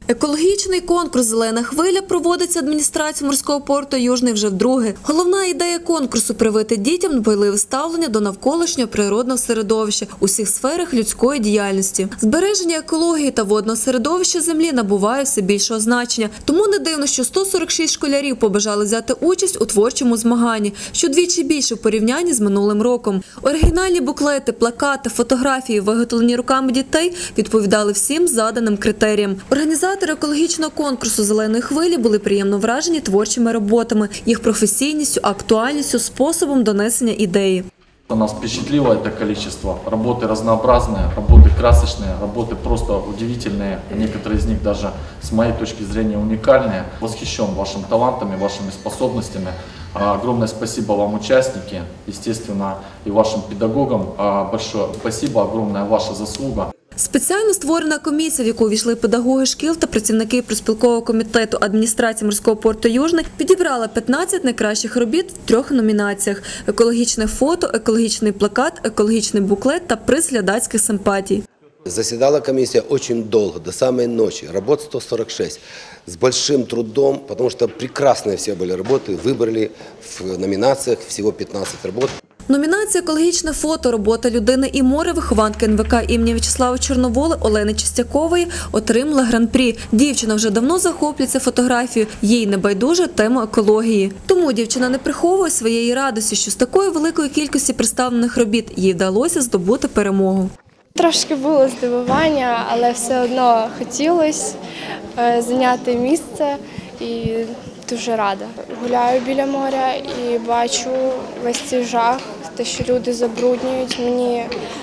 Екологічний конкурс «Зелена хвиля» проводиться адміністрацією морського порту Южний вже вдруге. Головна ідея конкурсу – привити дітям дбайливе ставлення до навколишнього природного середовища у всіх сферах людської діяльності. Збереження екології та водного середовища землі набуває все більшого значення. Тому не дивно, що 146 школярів побажали взяти участь у творчому змаганні, що двічі більше в порівнянні з минулим роком. Оригінальні буклети, плакати, фотографії, виготовлені руками дітей, відповідали всім заданим критеріям. Організатори екологічного конкурсу «Зеленої хвилі» були приємно вражені творчими роботами, їх професійністю, актуальністю, способом донесення ідеї. Нас впечатлило это количество. Работы разнообразные, работы красочные, работы просто удивительные. Некоторые из них даже, с моей точки зрения, уникальные. Восхищен вашими талантами, вашими способностями. Огромное спасибо вам, участники, естественно, и вашим педагогам. Большое спасибо, огромная ваша заслуга. Спеціально створена комісія, в яку увійшли педагоги шкіл та працівники профспілкового комітету адміністрації морського порту Южний, підібрала 15 найкращих робіт в 3 номінаціях – екологічне фото, екологічний плакат, екологічний буклет та приз глядацьких симпатій. Заседала комиссия очень долго, до самой ночи, работ 146, с большим трудом, потому что прекрасные все были работы, выбрали в номинациях всего 15 работ. Номінація «Екологічне фото. Робота людини і море» вихованки НВК імені В'ячеслава Чорноволи Олени Чистякової отримала гран-прі. Дівчина вже давно захоплюється фотографією, їй не байдужа тема екології. Тому дівчина не приховує своєї радості, що з такої великої кількості представлених робіт їй вдалося здобути перемогу. Трошки було здивування, але все одно хотілося зайняти місце і дуже рада. Гуляю біля моря і бачу весь цей жах, те, що люди забруднюють. Мені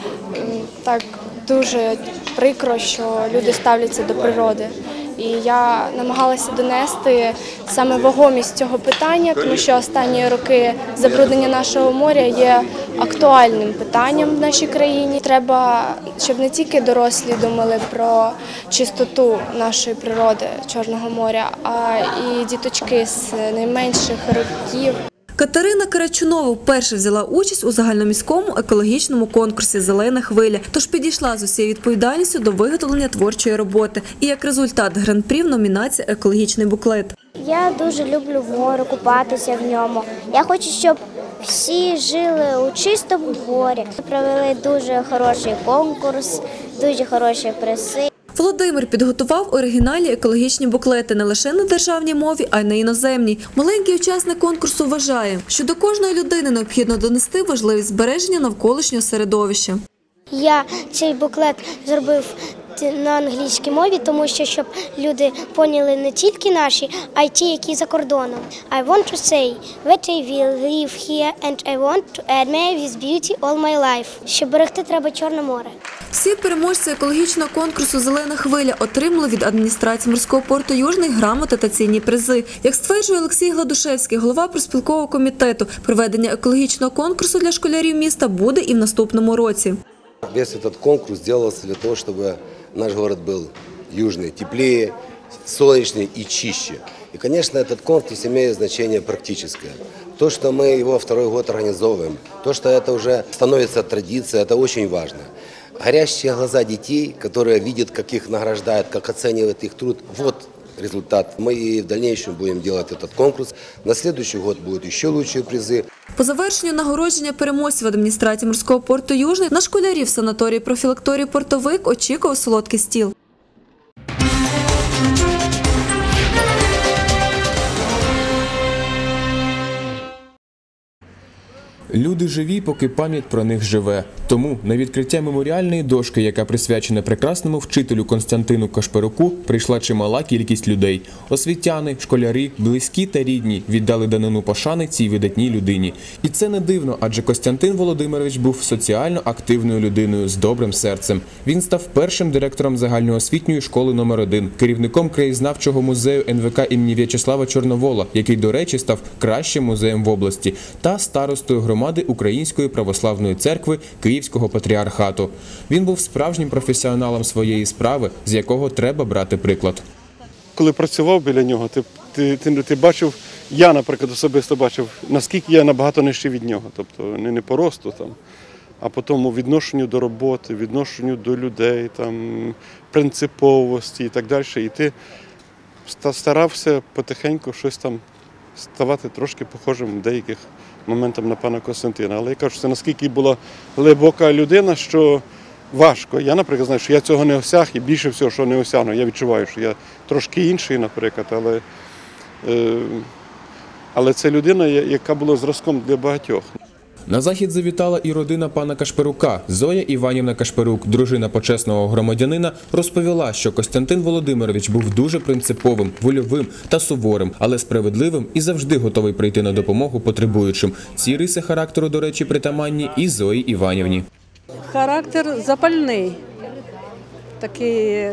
так дуже прикро, що люди ставляться до природи. І я намагалася донести саме вагомість цього питання, тому що останні роки забруднення нашого моря є актуальним питанням в нашій країні. Треба, щоб не тільки дорослі думали про чистоту нашої природи, Чорного моря, а і діточки з найменших років. Катерина Карачунова вперше взяла участь у загальноміському екологічному конкурсі «Зелена хвиля», тож підійшла з усією відповідальністю до виготовлення творчої роботи. І як результат гран-прі в номінації «Екологічний буклет». Я дуже люблю море, купатися в ньому. Я хочу, щоб всі жили у чистому морі. Провели дуже хороший конкурс, дуже хороші призи. Володимир підготував оригінальні екологічні буклети не лише на державній мові, а й на іноземній. Маленький учасник конкурсу вважає, що до кожної людини необхідно донести важливість збереження навколишнього середовища. Я цей буклет зробив на англійській мові, тому що щоб люди поняли не тільки наші, а й ті, які за кордоном. I want to say that I will live here and I want to admire this beauty all my life. Щоб берегти треба Чорне море. Всі переможці екологічного конкурсу «Зелена хвиля» отримали від адміністрації морського порту Южний грамоти та цінні призи. Як стверджує Олексій Гладушевський, голова профспілкового комітету, проведення екологічного конкурсу для школярів міста буде і в наступному році. Весь этот конкурс делался для того, чтобы наш город был южный, теплее, солнечный и чище. И, конечно, этот конкурс имеет значение практическое. То, что мы его 2-й год организовываем, то, что это уже становится традицией, это очень важно. Горящие глаза детей, которые видят, как их награждают, как оценивают их труд, вот результат. Мы и в дальнейшем будем делать этот конкурс. На следующий год будут еще лучшие призы. По завершенню нагородження переможців адміністрації морського порту Южний на школярів санаторії профілакторії «Портовик» очікував солодкий стіл. Люди живі, поки пам'ять про них живе. Тому на відкриття меморіальної дошки, яка присвячена прекрасному вчителю Костянтину Кашперуку, прийшла чимала кількість людей. Освітяни, школярі, близькі та рідні віддали данину пошани цій видатній людині. І це не дивно, адже Костянтин Володимирович був соціально активною людиною з добрим серцем. Він став першим директором загальноосвітньої школи номер 1, керівником краєзнавчого музею НВК імені В'ячеслава Чорновола, який, до речі, став кращим музеєм в області, та старостою громади Української православної церкви Київського патріархату. Він був справжнім професіоналом своєї справи, з якого треба брати приклад. Коли працював біля нього, ти бачив, я, наприклад, особисто бачив, наскільки я набагато нижче від нього. Тобто не по росту, а потім у відношенню до роботи, відношенню до людей, там, принциповості і так далі. І ти старався потихеньку щось там ставати трошки похожим в деяких моментах на пана Костянтина. Але я кажу, це наскільки була глибока людина, що важко. Я, наприклад, знаю, що я цього не осяг і більше всього, що не осягну. Я відчуваю, що я трошки інший, наприклад, але це людина, яка була зразком для багатьох. На захід завітала і родина пана Кашперука. Зоя Іванівна Кашперук, дружина почесного громадянина, розповіла, що Костянтин Володимирович був дуже принциповим, вольовим та суворим, але справедливим і завжди готовий прийти на допомогу потребуючим. Ці риси характеру, до речі, притаманні і Зої Іванівні. Характер запальний, такий.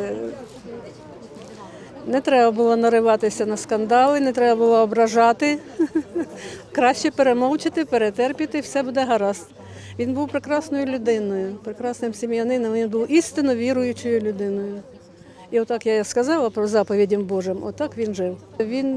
Не треба було нариватися на скандали, не треба було ображати. Краще перемовчити, перетерпіти, все буде гаразд. Він був прекрасною людиною, прекрасним сім'янином, він був істинно віруючою людиною. І отак я сказала про заповідям Божим, отак він жив. Він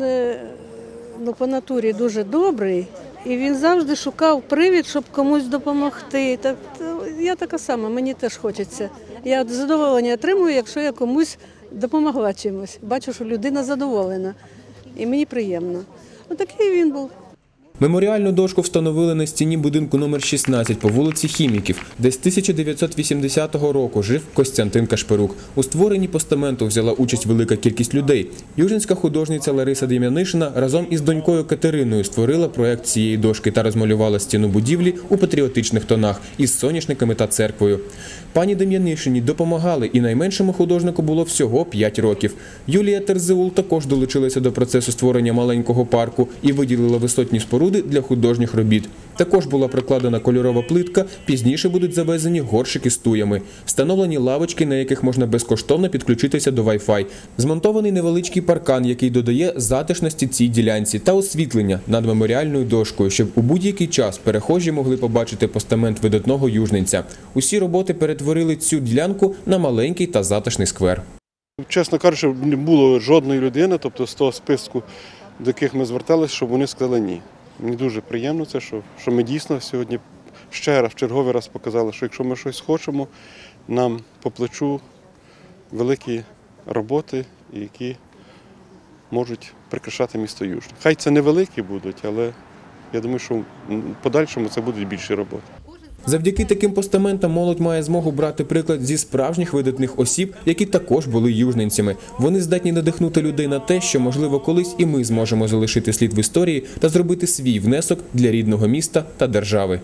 по натурі дуже добрий, і він завжди шукав привід, щоб комусь допомогти. Я така сама, мені теж хочеться. Я задоволення отримую, якщо я комусь допомогла чимось. Бачу, що людина задоволена. І мені приємно. Отакий він був. Меморіальну дошку встановили на стіні будинку номер 16 по вулиці Хіміків, де з 1980 року жив Костянтин Кашперук. У створенні постаменту взяла участь велика кількість людей. Южненська художниця Лариса Дем'янишина разом із донькою Катериною створила проект цієї дошки та розмалювала стіну будівлі у патріотичних тонах із соняшниками та церквою. Пані Дем'янишині допомагали, і найменшому художнику було всього 5 років. Юлія Терзеул також долучилася до процесу створення маленького парку і виділила висотні споруди для художніх робіт. Також була прокладена кольорова плитка, пізніше будуть завезені горщики з туями. Встановлені лавочки, на яких можна безкоштовно підключитися до Wi-Fi. Змонтований невеличкий паркан, який додає затишності цій ділянці, та освітлення над меморіальною дошкою, щоб у будь-який час перехожі могли побачити постамент видатного южненця. Усі роботи перетворили цю ділянку на маленький та затишний сквер. Чесно кажучи, не було жодної людини, тобто з того списку, до яких ми зверталися, щоб вони сказали ні. Мені дуже приємно це, що ми дійсно сьогодні ще раз, в черговий раз показали, що якщо ми щось хочемо, нам по плечу великі роботи, які можуть прикрашати місто Южне. Хай це невеликі будуть, але я думаю, що в подальшому це будуть більші роботи. Завдяки таким постаментам молодь має змогу брати приклад зі справжніх видатних осіб, які також були южненцями. Вони здатні надихнути людей на те, що, можливо, колись і ми зможемо залишити слід в історії та зробити свій внесок для рідного міста та держави.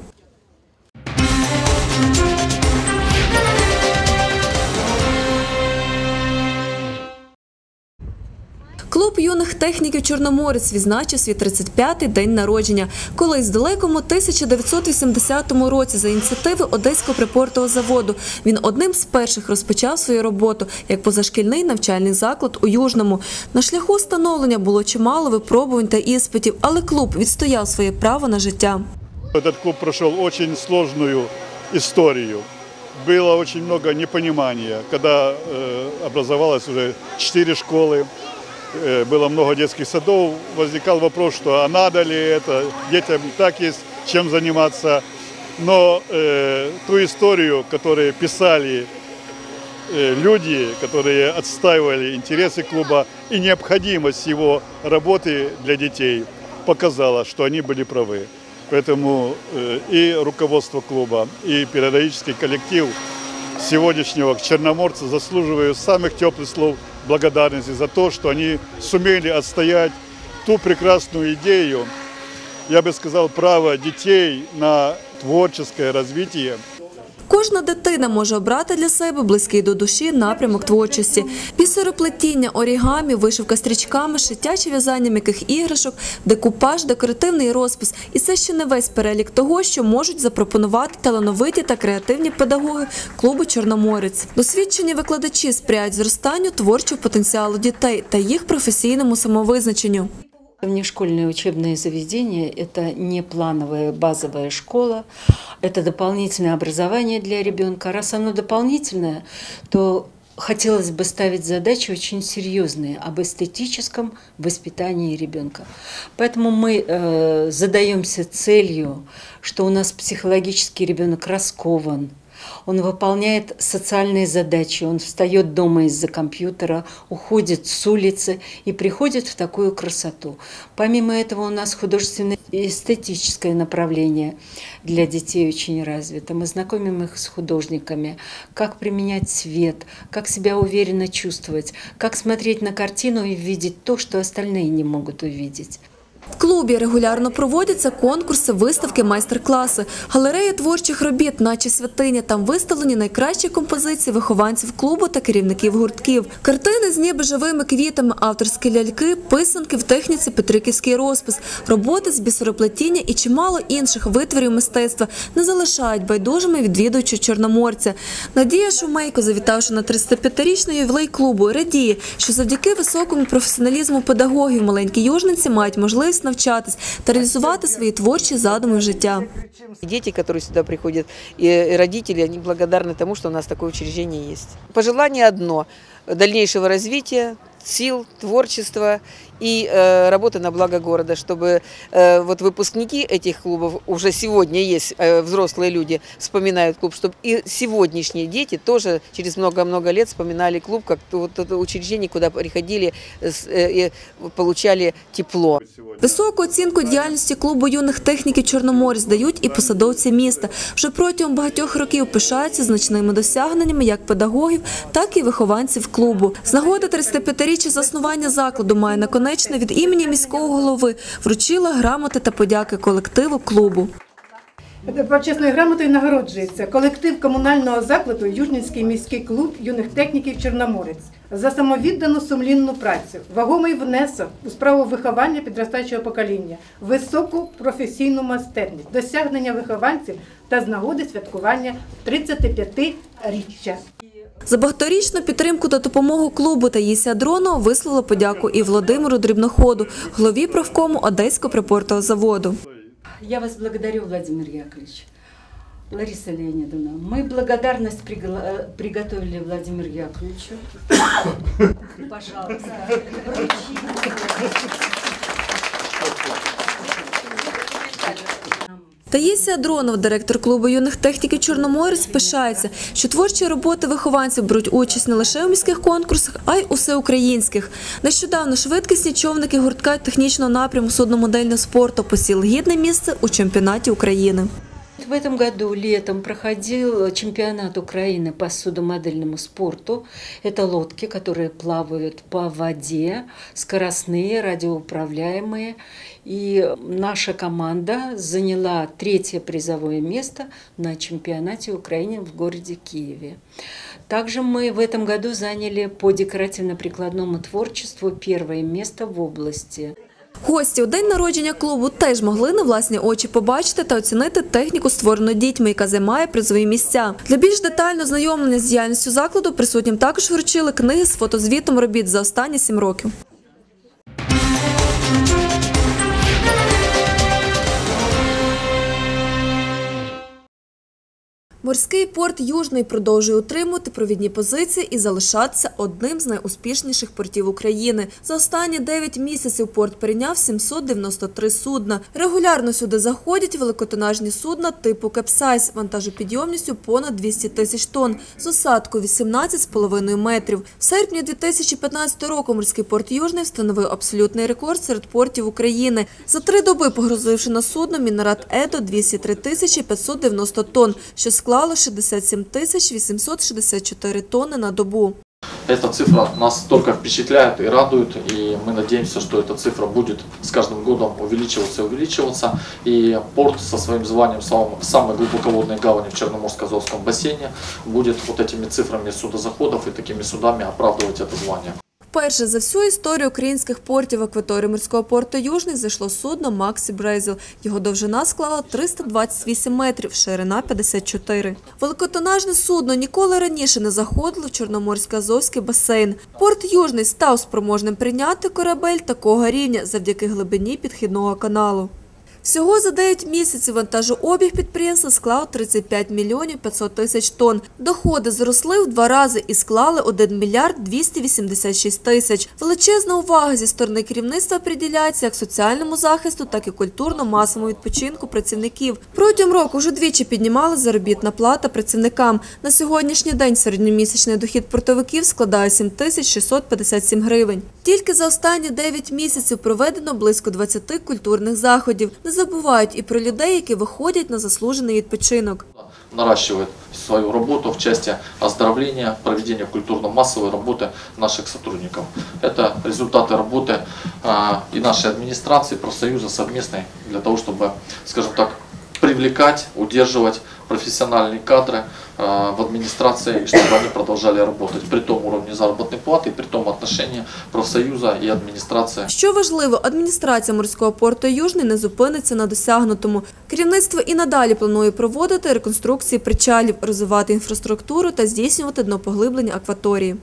Клуб юних техніків «Чорноморець» відзначив свій 35-й день народження. Колись в далекому 1980 році за ініціативи Одеського припортового заводу він одним з перших розпочав свою роботу як позашкільний навчальний заклад у Южному. На шляху становлення було чимало випробувань та іспитів, але клуб відстояв своє право на життя. Этот клуб прошел очень сложную историю. Было очень много непонимания, когда образовалось уже 4 школы. Было много детских садов, возникал вопрос, что а надо ли это, детям так есть чем заниматься. Но ту историю, которую писали люди, которые отстаивали интересы клуба и необходимость его работы для детей, показала, что они были правы. Поэтому и руководство клуба, и педагогический коллектив сегодняшнего Черноморца заслуживают самых теплых слов благодарности за то, что они сумели отстоять ту прекрасную идею, я бы сказал, право детей на творческое развитие. Кожна дитина може обрати для себе близький до душі напрямок творчості. Бісероплетіння, орігамі, вишивка стрічками, шиття чи в'язання м'яких іграшок, декупаж, декоративний розпис. І це ще не весь перелік того, що можуть запропонувати талановиті та креативні педагоги клубу «Чорноморець». Досвідчені викладачі сприяють зростанню творчого потенціалу дітей та їх професійному самовизначенню. Внешкольное учебное заведение – это не плановая базовая школа, это дополнительное образование для ребенка. Раз оно дополнительное, то хотелось бы ставить задачи очень серьезные об эстетическом воспитании ребенка. Поэтому мы задаемся целью, что у нас психологически ребенок раскован, он выполняет социальные задачи, он встает дома из-за компьютера, уходит с улицы и приходит в такую красоту. Помимо этого у нас художественное и эстетическое направление для детей очень развито. Мы знакомим их с художниками, как применять цвет, как себя уверенно чувствовать, как смотреть на картину и видеть то, что остальные не могут увидеть. В клубі регулярно проводяться конкурси, виставки, майстер-класи. Галерея творчих робіт, наче святиня. Там виставлені найкращі композиції вихованців клубу та керівників гуртків. Картини з ніби живими квітами, авторські ляльки, писанки в техніці петриківський розпис, роботи з бісероплетіння і чимало інших витворів мистецтва не залишають байдужими відвідувачів Чорноморця. Надія Шумейко, завітавши на 305-річний ювілей клубу, радіє, що завдяки високому професіоналізму педагогів маленькі южниці мають можливість навчатись та реалізувати свої творчі задуми в життя. Дети, которые сюда приходят, и родители, они благодарны тому, что у нас такое учреждение есть. Пожелание одно – дальнейшего развития, сил, творчества и работы на благо города, чтобы вот выпускники этих клубов, уже сегодня есть взрослые люди, вспоминают клуб, чтобы и сегодняшние дети тоже через много-много лет вспоминали клуб, как вот это учреждение, куда приходили и получали тепло. Високу оцінку діяльності клубу юних техніків Чорноморець дають і посадовці міста. Вже протягом багатьох років пишаються значними досягненнями як педагогів, так і вихованців клубу. З нагоди 35-річчя заснування закладу має наконечне від імені міського голови вручила грамоти та подяки колективу клубу. Почесною грамотою нагороджується колектив комунального закладу Южненський міський клуб юних техніків Чорноморець за самовіддану сумлінну працю, вагомий внесок у справу виховання підростаючого покоління, високу професійну майстерність, досягнення вихованців та з нагоди святкування 35-річчя. За багаторічну підтримку та допомогу клубу Таїсія Дронова висловила подяку і Володимиру Дрібноходу, голові профкому Одеського припортового заводу. Я вас благодарю, Владимир Яковлевич. Лариса Леонидовна, мы благодарность приготовили Владимиру Яковлевичу. Пожалуйста, Таїсія Дронова, директор клубу юних техніків Чорноморець, пишається, що творчі роботи вихованців беруть участь не лише у міських конкурсах, а й у всеукраїнських. Нещодавно швидкісні човники гуртка технічного напряму судномодельного спорту посіли гідне місце у чемпіонаті України. В этом году летом проходил чемпионат Украины по судомодельному спорту. Это лодки, которые плавают по воде, скоростные, радиоуправляемые. И наша команда заняла 3-е призовое место на чемпионате Украины в городе Киеве. Также мы в этом году заняли по декоративно-прикладному творчеству 1-е место в области. Гості у день народження клубу теж могли на власні очі побачити та оцінити техніку, створену дітьми, яка займає призові місця. Для більш детального знайомлення з діяльністю закладу присутнім також вручили книги з фотозвітом робіт за останні 7 років. Морський порт Южний продовжує утримувати провідні позиції і залишатися одним з найуспішніших портів України. За останні 9 місяців порт прийняв 793 судна. Регулярно сюди заходять великотонажні судна типу «Кепсайз» вантажопідйомністю понад 200 тисяч тонн, з осадкою 18,5 метрів. В серпні 2015 року морський порт Южний встановив абсолютний рекорд серед портів України. За 3 доби погрузивши на судно Мінерат Едо 203 590 тонн, що склало 67 864 тонны на добу. Эта цифра нас только впечатляет и радует, и мы надеемся, что эта цифра будет с каждым годом увеличиваться и увеличиваться. И порт со своим званием самой глубоководной гавани в Черноморско-Азовском бассейне будет вот этими цифрами судозаходов и такими судами оправдывать это звание. Вперше за всю історію українських портів в акваторії морського порту Южний зайшло судно «Максі Брейзел». Його довжина склала 328 метрів, ширина – 54. Великотонажне судно ніколи раніше не заходило в Чорноморсько-Азовський басейн. Порт Южний став спроможним прийняти корабель такого рівня завдяки глибині підхідного каналу. Всього за 9 місяців вантажообіг підприємства склав 35 мільйонів 500 тисяч тонн. Доходи зросли в 2 рази і склали 1 мільярд 286 тисяч. Величезна увага зі сторони керівництва приділяється як соціальному захисту, так і культурно-масовому відпочинку працівників. Протягом року вже двічі піднімали заробітна плата працівникам. На сьогоднішній день середньомісячний дохід портовиків складає 7657 гривень. Тільки за останні 9 місяців проведено близько 20 культурних заходів. Не забувають і про людей, які виходять на заслужений відпочинок. Наращивает свою работу в части оздоровления, проведения культурно-массовой работы наших сотрудников. Это результаты работы и нашей администрации, профсоюза совместной для того, чтобы, скажем так, привлекать, удерживать профессиональные кадры в администрации, чтобы они продолжали работать при том уровне заработной платы, при том отношении профсоюза и администрации. Що важливо, адміністрація морського порту Южний не зупиниться на досягнутому. Керівництво і надалі планує проводити реконструкції причалів, розвивати інфраструктуру та здійснювати днопоглиблення акваторії.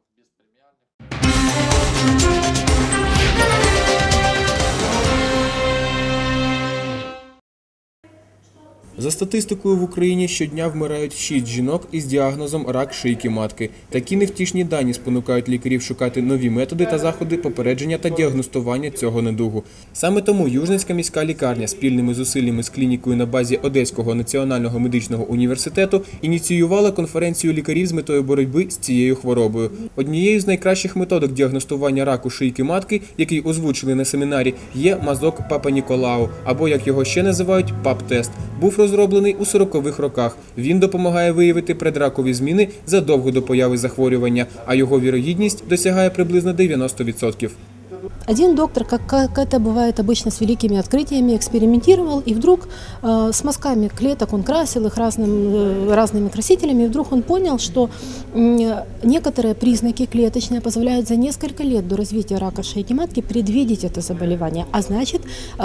За статистикою в Україні щодня вмирають 6 жінок із діагнозом рак шийки матки. Такі невтішні дані спонукають лікарів шукати нові методи та заходи попередження та діагностування цього недугу. Саме тому Южненська міська лікарня спільними зусиллями з клінікою на базі Одеського національного медичного університету ініціювала конференцію лікарів з метою боротьби з цією хворобою. Однією з найкращих методик діагностування раку шийки матки, який озвучили на семінарі, є мазок Папа-Ніколау, або, як його ще називають, ПАП-тест. Був розроблений у 40-х роках. Він допомагає виявити предракові зміни задовго до появи захворювання, а його вірогідність досягає приблизно 90%. Один доктор, как это бывает обычно с великими открытиями, экспериментировал, и вдруг с мазками клеток он красил их разными красителями, и вдруг он понял, что некоторые признаки клеточные позволяют за несколько лет до развития рака шейки матки предвидеть это заболевание, а значит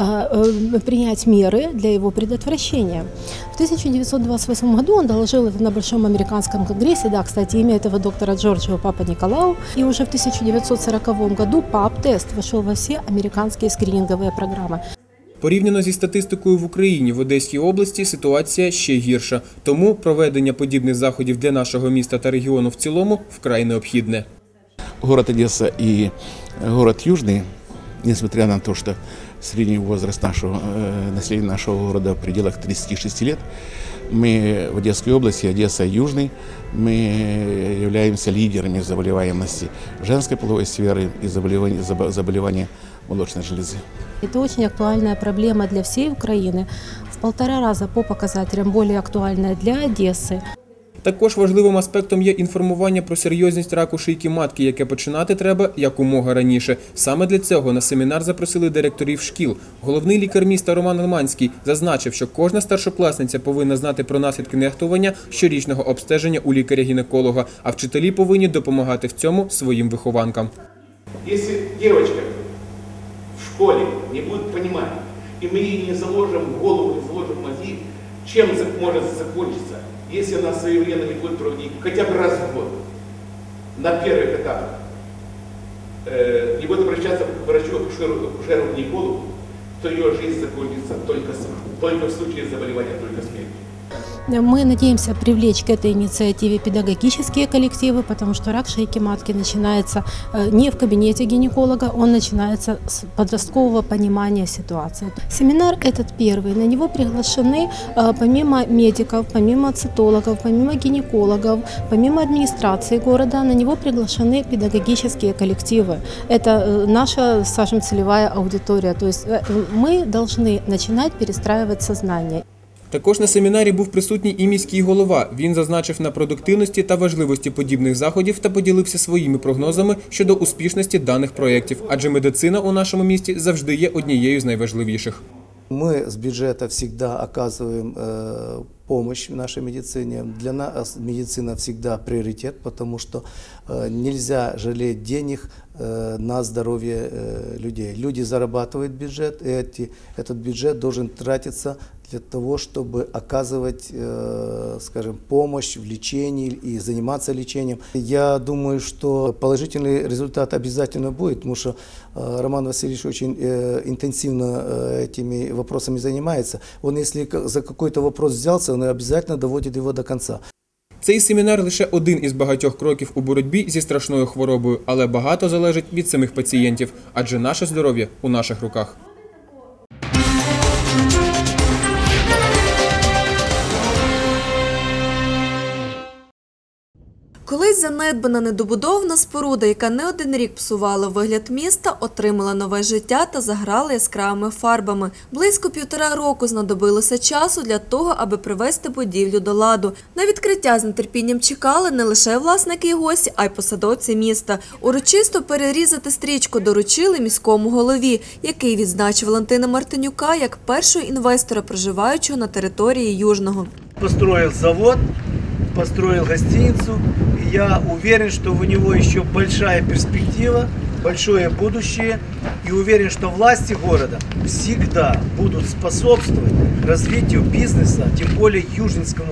принять меры для его предотвращения. В 1928 году он доложил это на Большом американском конгрессе, да, кстати, имя этого доктора Джорджио Папа-Николау, и уже в 1940 году ПАП-тест вошел во все американские скрининговые программы. Порівняно зі статистикою в Україні, в Одеській області ситуація ще гірша. Тому проведення подібних заходів для нашого міста та регіону в цілому вкрай необхідне. Город Одесса и город Южный, несмотря на то, что средний возраст населения нашего города в пределах 36 лет, мы в Одесской области, Одесса и Южный, мы являемся лидерами заболеваемости женской половой сферы и заболевания молочной железы. Это очень актуальная проблема для всей Украины, в 1,5 раза по показателям более актуальная для Одессы. Також важливим аспектом є інформування про серйозність раку шийки матки, яке починати треба якомога раніше. Саме для цього на семінар запросили директорів шкіл. Головний лікар міста Роман Лиманський зазначив, що кожна старшокласниця повинна знати про наслідки нехтування щорічного обстеження у лікаря-гінеколога, а вчителі повинні допомагати в цьому своїм вихованкам. Якщо дівчинка в школі не буде розуміти, і ми їй не заложимо в голову, не заложимо мозги, чим може закінчитися? Если она своевременно не будет проводить хотя бы раз в год на первых этапах, не будет обращаться к врачу, акушеру-гинекологу, то ее жизнь закончится только в случае заболевания, только смертью. Мы надеемся привлечь к этой инициативе педагогические коллективы, потому что рак шейки матки начинается не в кабинете гинеколога, он начинается с подросткового понимания ситуации. Семинар этот первый, на него приглашены помимо медиков, помимо цитологов, помимо гинекологов, помимо администрации города, на него приглашены педагогические коллективы. Это наша, скажем, целевая аудитория, то есть мы должны начинать перестраивать сознание. Також на семінарі був присутній і міський голова. Він зазначив на продуктивності та важливості подібних заходів та поділився своїми прогнозами щодо успішності даних проєктів, адже медицина у нашому місті завжди є однією з найважливіших. Мы с бюджета всегда оказываем помощь нашей медицине. Для нас медицина всегда приоритет, потому что нельзя жалеть денег на здоровье людей. Люди зарабатывают бюджет, и этот бюджет должен тратиться для того, чтобы оказывать, скажем, помощь в лечении и заниматься лечением. Я думаю, что положительный результат обязательно будет, потому что Роман Васильевич очень интенсивно этими вопросами занимается. Он, если за какой-то вопрос взялся, он обязательно доводит его до конца. Цей семінар – лише один із багатьох кроків у боротьбі зі страшною хворобою, але багато залежить від самих пацієнтів, адже наше здоров'я у наших руках. Колись занедбана недобудована споруда, яка не один рік псувала вигляд міста, отримала нове життя та заграла яскравими фарбами. Близько 1,5 року знадобилося часу для того, аби привести будівлю до ладу. На відкриття з нетерпінням чекали не лише власники і гості, а й посадовці міста. Урочисто перерізати стрічку доручили міському голові, який відзначив Валентина Мартинюка як першого інвестора, проживаючого на території Южного. Построил завод, построил гостиницу. Я уверен, что у него еще большая перспектива, большое будущее. И уверен, что власти города всегда будут способствовать развитию бизнеса, тем более южнинскому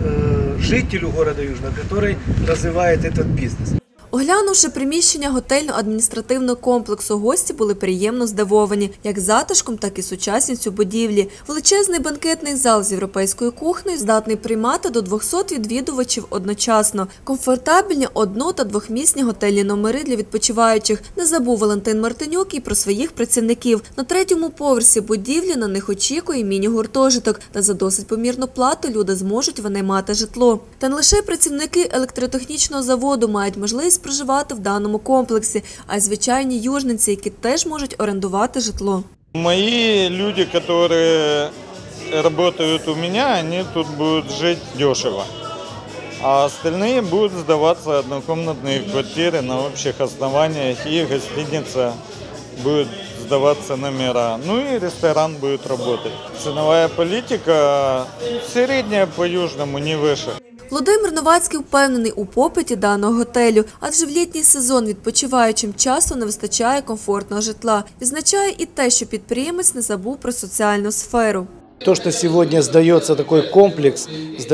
жителю города Южного, который развивает этот бизнес. Оглянувши приміщення готельно-адміністративного комплексу, гості були приємно здивовані як затишком, так і сучасністю будівлі. Величезний банкетний зал з європейською кухнею здатний приймати до 200 відвідувачів одночасно. Комфортабельні одно- та двохмісні готельні номери для відпочиваючих. Не забув Валентин Мартинюк і про своїх працівників. На 3-му поверсі будівлі на них очікує міні-гуртожиток, та за досить помірну плату люди зможуть винаймати житло. Та не лише працівники електротехнічного заводу мають можливість проживати в даному комплексі, а й звичайні южненці, які теж можуть орендувати житло. Мои люди, которые работают у меня, они тут будут жить дешево. А остальные будут сдаваться однокомнатные квартиры на общих основаниях, и гостиница будет сдаваться номера. Ну и ресторан будет работать. Ценовая политика средняя по Южному, не выше. Володимир Новацький впевнений у попиті даного готелю, адже в літній сезон відпочиваючим часу не вистачає комфортного житла. Відзначає і те, що підприємець не забув про соціальну сферу. То, что сегодня сдается такой комплекс,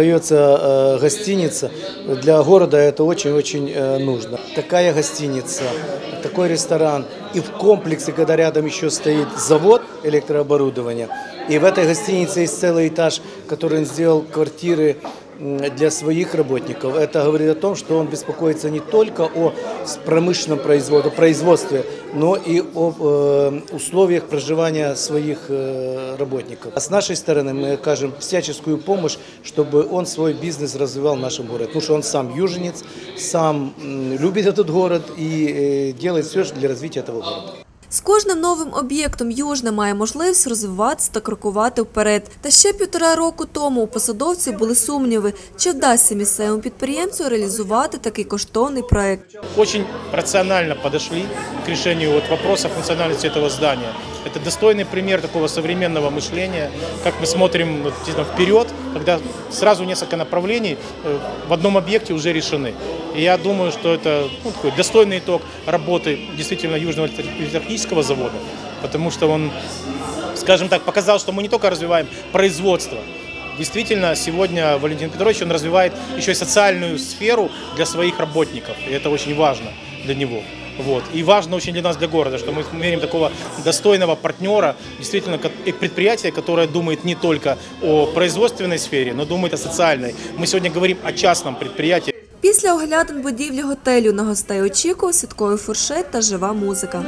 сдается гостиница, для города это очень-очень нужно. Такая гостиница, такой ресторан. И в комплексе, когда рядом еще стоит завод электрооборудования, и в этой гостинице есть целый этаж, который он сделал квартиры для своих работников. Это говорит о том, что он беспокоится не только о промышленном производстве, но и о условиях проживания своих работников. А с нашей стороны мы окажем всяческую помощь, чтобы он свой бизнес развивал в нашем городе. Потому что он сам южнец, сам любит этот город и делает все для развития этого города. З кожним новим об'єктом Южне має можливість розвиватися та крокувати вперед. Та ще 1,5 року тому у посадовців були сумніви, чи вдасться місцевому підприємцю реалізувати такий коштовний проект. Очень рационально подошли к решению вопроса функциональности этого здания. Это достойный пример такого современного мышления, как мы смотрим вперед, когда сразу несколько направлений в одном объекте уже решены. И я думаю, что это такой достойный итог работы действительно Южного электротехнического завода, потому что он, скажем так, показал, что мы не только развиваем производство. Действительно, сегодня Валентин Петрович он развивает еще и социальную сферу для своих работников, и это очень важно для него. Вот. И важно очень для нас, для города, что мы имеем такого достойного партнера, действительно предприятие, которое думает не только о производственной сфере, но думает о социальной. Мы сегодня говорим о частном предприятии. Після оглядин будівлі готелю на гостей очікував святковий фуршет та жива музика.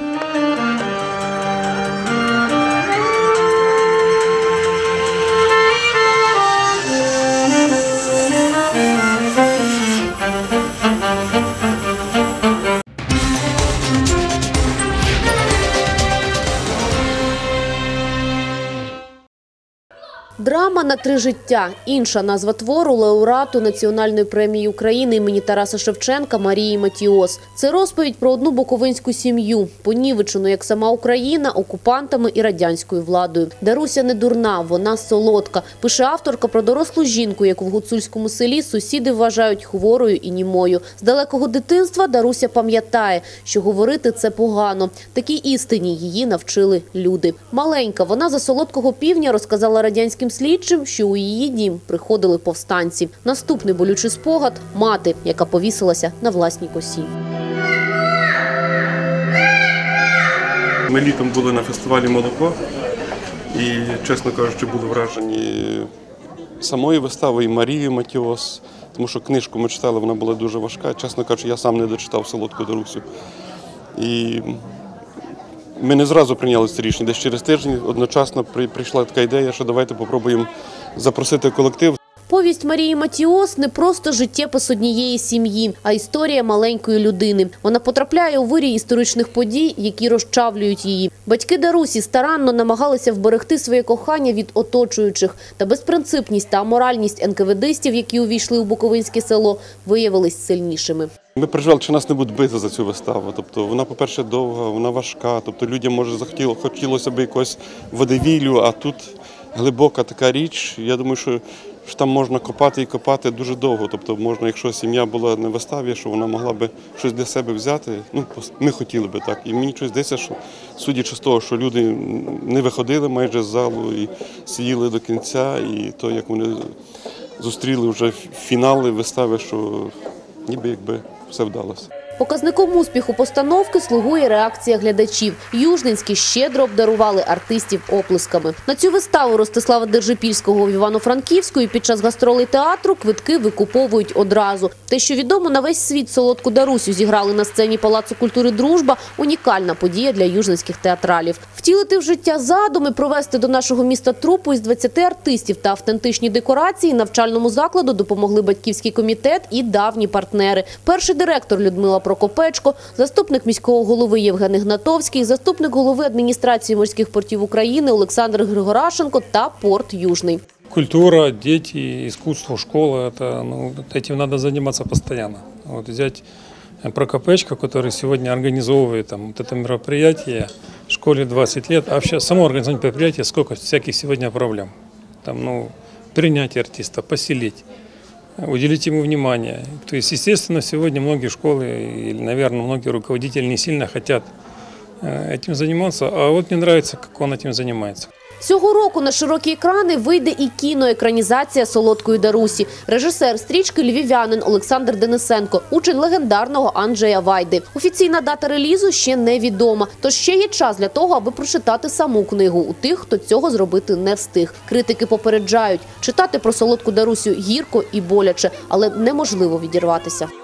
Драма Мама на 3 життя. Інша назва твору лауреату Національної премії України імені Тараса Шевченка Марії Матіос. Це розповідь про одну буковинську сім'ю, понівечену, як сама Україна, окупантами і радянською владою. Даруся не дурна, вона солодка. Пише авторка про дорослу жінку, яку в гуцульському селі сусіди вважають хворою і німою. З далекого дитинства Даруся пам'ятає, що говорити – це погано. Такій істині її навчили люди. Маленька, вона за солодкого півня розказала радянським слідчим, що у її дім приходили повстанці. Наступний болючий спогад – мати, яка повісилася на власній косі. Ми літом були на фестивалі «Молоко» і, чесно кажучи, були вражені самою виставою Марії Матіос, тому що книжку ми читали, вона була дуже важка. Чесно кажучи, я сам не дочитав «Солодку Дарусю». І ми не зразу прийняли це рішення. Десь через тиждень одночасно прийшла така ідея, що давайте попробуємо запросити колектив. Повість Марії Матіос – не просто життєпис однієї сім'ї, а історія маленької людини. Вона потрапляє у вирій історичних подій, які розчавлюють її. Батьки Дарусі старанно намагалися вберегти своє кохання від оточуючих. Та безпринципність та аморальність НКВДистів, які увійшли у буковинське село, виявились сильнішими. Ми переживали, чи нас не будуть бити за цю виставу. Тобто вона, по-перше, довга, вона важка. Тобто людям, може, хотілося б якогось водевіллю, а тут глибока така річ. Я думаю, що там можна копати і копати дуже довго. Тобто можна, якщо сім'я була на виставі, що вона могла би щось для себе взяти. Ну, ми хотіли би так. І мені щось здається, що судячи з того, що люди не виходили майже з залу і сиділи до кінця, і то, як вони зустріли вже фінали вистави, що ніби якби все вдалося. Показником успіху постановки слугує реакція глядачів. Южненські щедро обдарували артистів оплесками. На цю виставу Ростислава Держипільського в Івано-Франківську під час гастролей театру квитки викуповують одразу. Те, що відомо на весь світ «Солодку Дарусю» зіграли на сцені Палацу культури «Дружба» – унікальна подія для южненських театралів. Втілити в життя задуми, провести до нашого міста трупу із 20 артистів та автентичні декорації навчальному закладу допомогли батьківський комітет і давні партнери. Перший директор Людмила Прокопечко, заступник міського голови Євген Ігнатовський, заступник голови адміністрації морських портів України Олександр Григорашенко та порт Южний. Культура, дети, искусство, школа, этим надо заниматься постоянно. Вот взять Прокопечко, который сегодня организовывает это мероприятие, в школе 20 лет, а вообще само организование мероприятия, сколько всяких сегодня проблем. Принять артиста, поселить, уделить ему внимание. То есть, естественно, сегодня многие школы, и, наверное, многие руководители не сильно хотят этим заниматься, а вот мне нравится, как он этим занимается. Цього року на широкі екрани вийде і кіноекранізація «Солодкої Дарусі». Режисер стрічки – львів'янин Олександр Денисенко, учень легендарного Анджея Вайди. Офіційна дата релізу ще невідома, тож ще є час для того, аби прочитати саму книгу у тих, хто цього зробити не встиг. Критики попереджають – читати про «Солодку Дарусю» гірко і боляче, але неможливо відірватися.